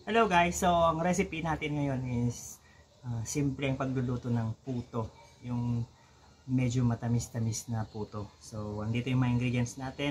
Hello guys, so ang recipe natin ngayon is simple ang pagluluto ng puto, yung medyo matamis-tamis na puto. So andito yung mga ingredients natin.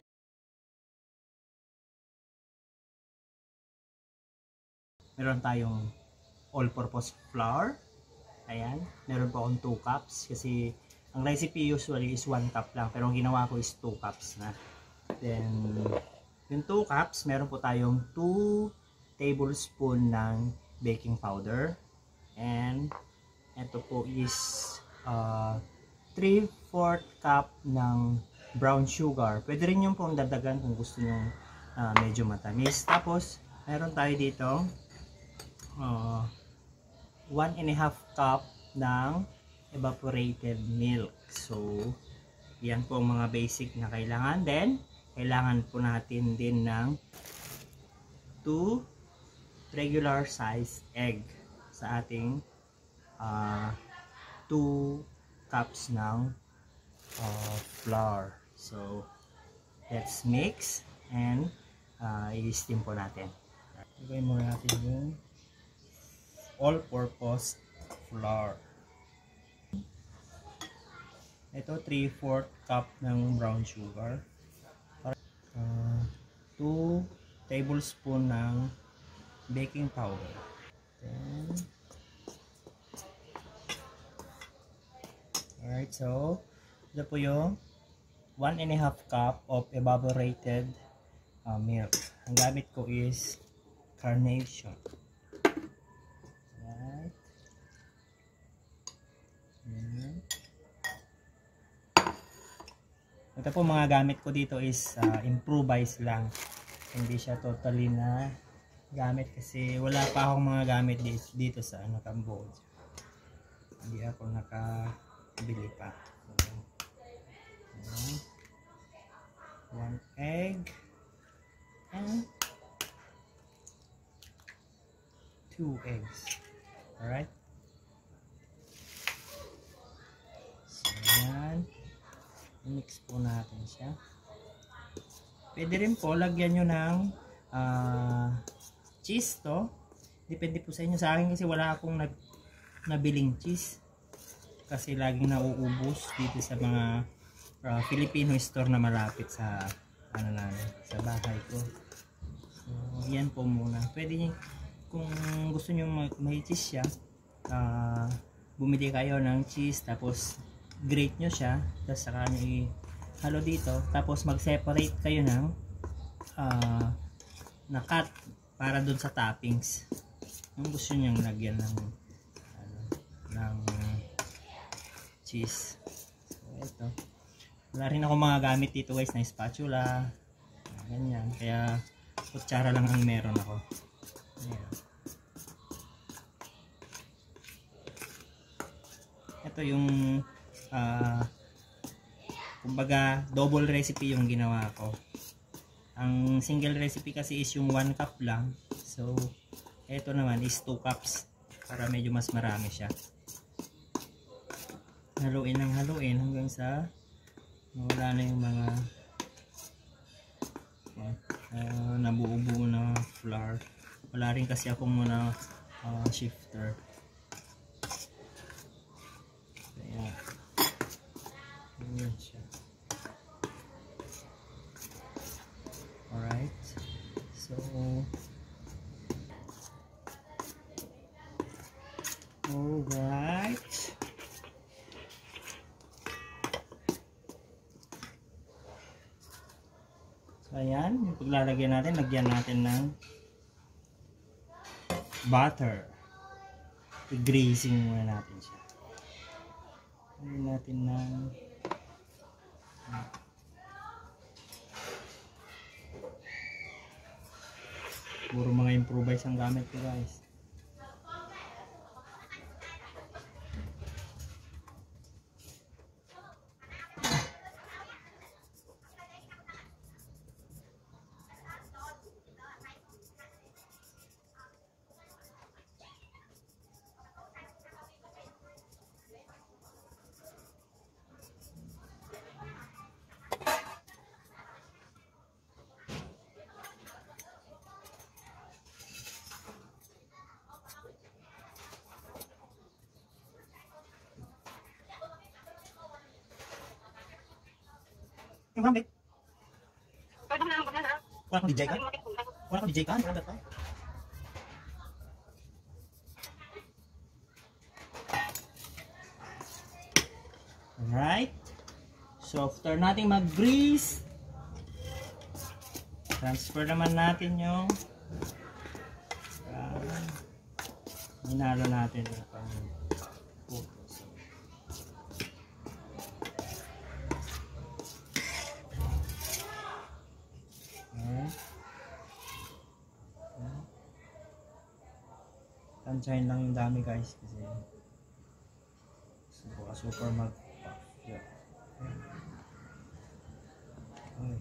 Meron tayong all-purpose flour. Ayan, meron po akong 2 cups kasi ang recipe usually is 1 cup lang, pero ang ginawa ko is 2 cups na. Then yung 2 cups, meron po tayong 2 tablespoon ng baking powder, and ito po is 3/4 cup ng brown sugar. Pwede rin yung pong dadagan kung gusto nyo medyo matamis. Tapos meron tayo dito 1.5 cup ng evaporated milk. So yan po ang mga basic na kailangan. Then kailangan po natin din ng 2 regular size egg sa ating 2 cups ng flour. So let's mix and i-steam po natin. Gawin muna natin yung all-purpose flour. Ito 3/4 cup ng brown sugar, 2 tablespoon ng baking powder. Then, alright, so ito po yung 1.5 cup of evaporated milk. Ang gamit ko is Carnation. Alright. Ito po mga gamit ko dito is improvise lang. Hindi siya totally na gamit kasi wala pa akong mga gamit dito sa Cambodia. Hindi ako nakabili pa. So, 1 egg and 2 eggs. Alright. So yan, mix po natin siya. Pwede rin po lagyan nyo ng cheese to. Depende po sa inyo. Sa akin kasi wala akong nabiling cheese. Kasi laging nauubos dito sa mga Filipino store na malapit sa sa bahay ko. So, yan po muna. Pwede nyo, kung gusto nyo may cheese siya, bumili kayo ng cheese, tapos grate nyo siya, tapos saka nyo ihalo dito, tapos mag-separate kayo ng na cut para dun sa toppings. Kung gusto nyo lagyan ng cheese. So ito, wala rin ako mga gamit dito guys na spatula, ganyan, kaya kutsara lang ang meron ako. Ayan. Ito yung kumbaga double recipe yung ginawa ko. Ang single recipe kasi is yung 1 cup lang. So ito naman is 2 cups para medyo mas marami siya. Haluin ng haluin hanggang sa wala na yung mga nabuo-buo na flour. Wala rin kasi akong muna shifter. Kaya ayan siya. Alright, so alright, so ayan, yung paglalagyan natin, lagyan natin ng butter. I-greasing muna natin siya. Lagyan natin ng puro mga improvise ang gamit ko guys. Yung hamlet. Wala kang DJ ka? Wala kang DJ ka? Wala ka? Alright. So, after natin mag-grease, transfer naman natin yung hinalo natin yung pang-putos. Tansyahin lang yung dami guys kasi super mag yeah. Ay.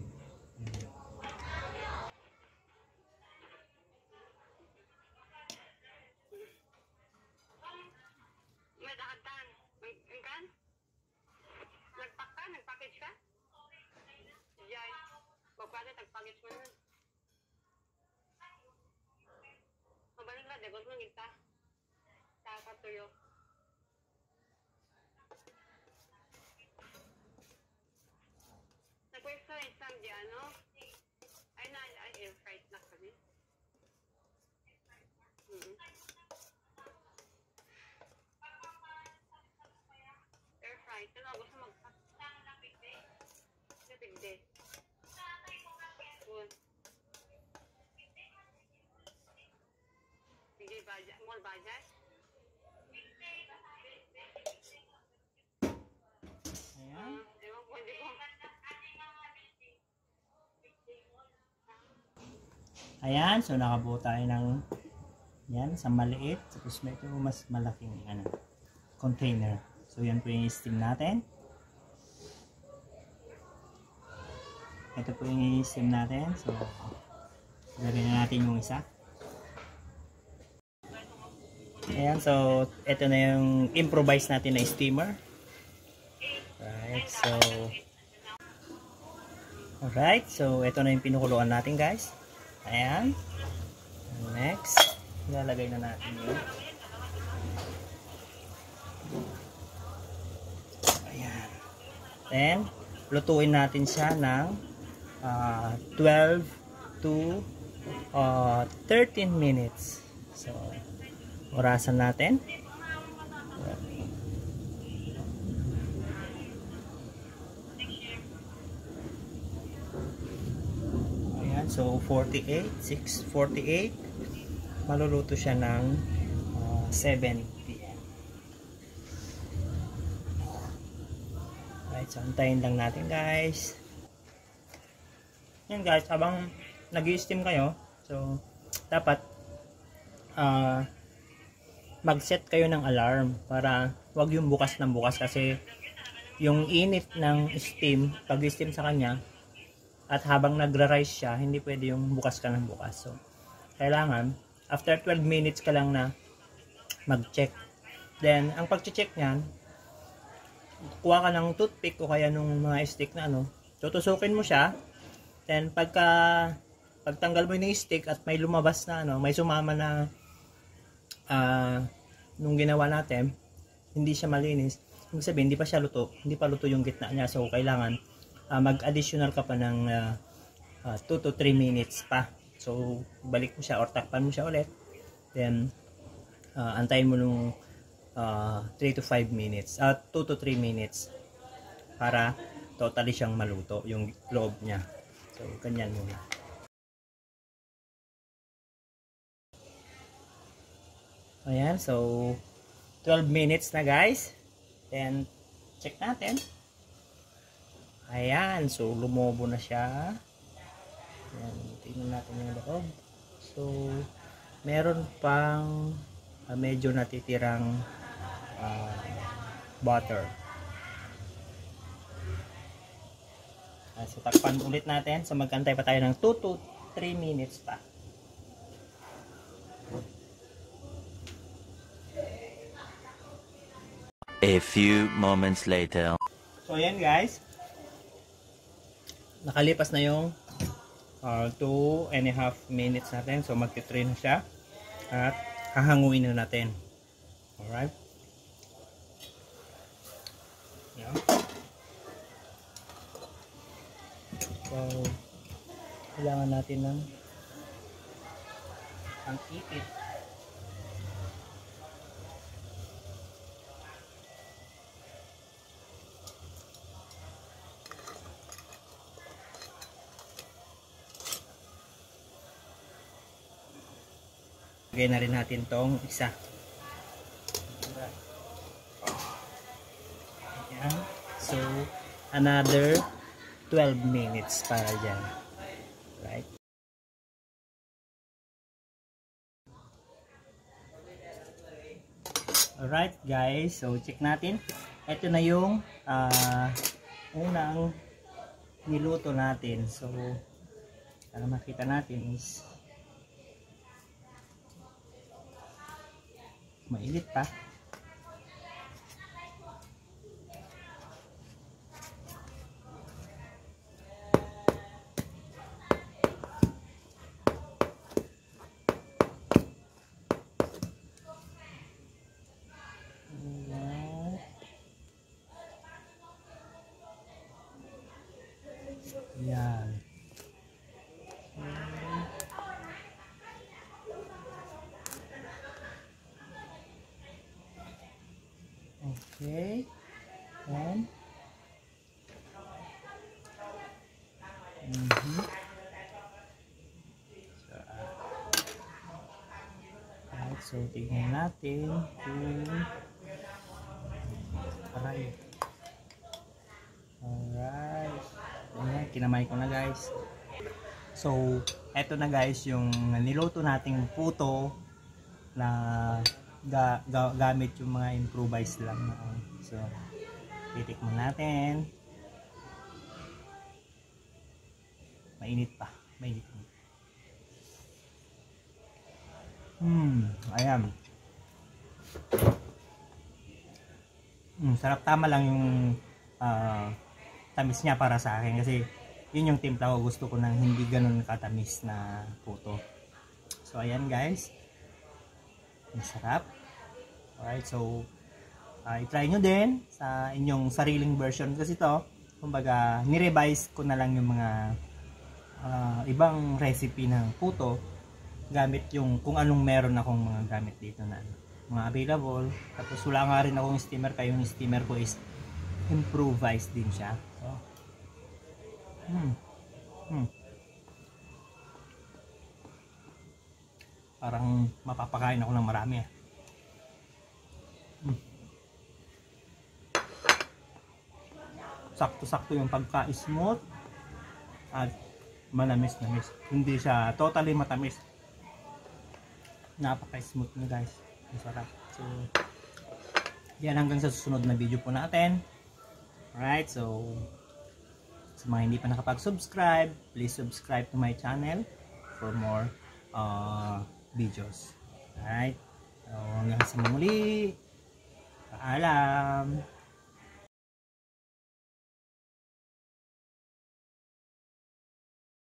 Nag-package ka? Yay. Pagpala, nag-package mo nun. Mabalong na, degos mo ngita. Kakatuyo. Nag-pwesto isang di ano? Ay na, air fried na kami. Air fried. Ano, gusto mag-pack? Napigde. Sige, mall budget? Ayan. Ewan ko, hindi ko. Ayan, so nakabuo tayo ng yan, sa maliit. Tapos may ito mas malaking container. So yan po yung steam natin. Ito po yung steam natin. So, lagyan na natin yung isa. Ayan, so ito na yung improvise natin na steamer. Alright, so ito na yung pinukuluan natin guys. Ayan. Next, ilalagay na natin yun. Ayan. Then, lutuin natin siya ng 12 to 13 minutes. So, orasan natin. Ayan, so 6:48. Maluluto siya ng 7 PM. Right, so antayin lang natin guys. Yan guys, habang nag-i-steam kayo, so dapat mag-set kayo ng alarm para wag yung bukas ng bukas kasi yung init ng steam, pag-steam sa kanya at habang nagra-rise siya, hindi pwede yung bukas ka ng bukas. So, kailangan after 12 minutes ka lang na mag-check. Then, ang pag-check niyan, kuha ka ng toothpick o kaya nung mga stick na tutusukin mo siya. Then, pagtanggal mo yung stick at may lumabas na may sumama na nung ginawa natin, hindi siya malinis. Ibig sabihin, hindi pa siya luto. Hindi pa luto yung gitna niya. So, kailangan mag-additional ka pa ng 2 to 3 minutes pa. So, balik mo siya or takpan mo siya ulit. Then, antayin mo nung 3 to 5 minutes. 2 to 3 minutes para totally siyang maluto yung loob niya. So, ganyan muna. Ayan, so 12 minutes na guys. Then, check natin. Ayan, so lumobo na siya. Ayan, tingnan natin yung loob. So, meron pang medyo natitirang butter. So, takpan ulit natin. So, magkantay pa tayo ng 2 to 3 minutes pa. A few moments later. So, ayan guys. Nakalipas na yung 2.5 minutes natin. So, magti-3 na siya. At hahanguin na natin. Alright. Yan. So, kailangan natin ng ang ipit. Lagay na rin natin tong isa. Ayan. So, another 12 minutes para dyan. Right? Alright guys, so check natin. Ito na yung unang niluto natin. So, para makita natin is mainit pa. Yan. Okay. And so tingnan natin kung aray. Alright. Ayan, kinamay ko na guys. So, eto na guys yung niluto nating puto na gamit yung mga improvise lang na. So, titikman natin. Mainit pa. Mainit. Ayan. Sarap, tama lang yung tamis niya para sa akin kasi yun yung timpla ko, gusto ko ng hindi ganun katamis na puto. So ayan guys, masarap. Alright, so i-try nyo din sa inyong sariling version kasi to, kumbaga ni-revise ko na lang yung mga ibang recipe ng puto gamit yung kung anong meron akong mga gamit dito na mga available. Tapos wala nga rin akong steamer, kaya yung steamer ko is improvised din siya. So, parang mapapakain ako ng marami. Sakto-sakto yung pagka-smooth at manamis-namis. Hindi siya totally matamis. Napaka-smooth na guys. Masarap. So, yan, hanggang sa susunod na video po natin. Alright, so sa mga hindi pa nakapag-subscribe, please subscribe to my channel for more videos. Alright, so hanggang sa muli, paalam!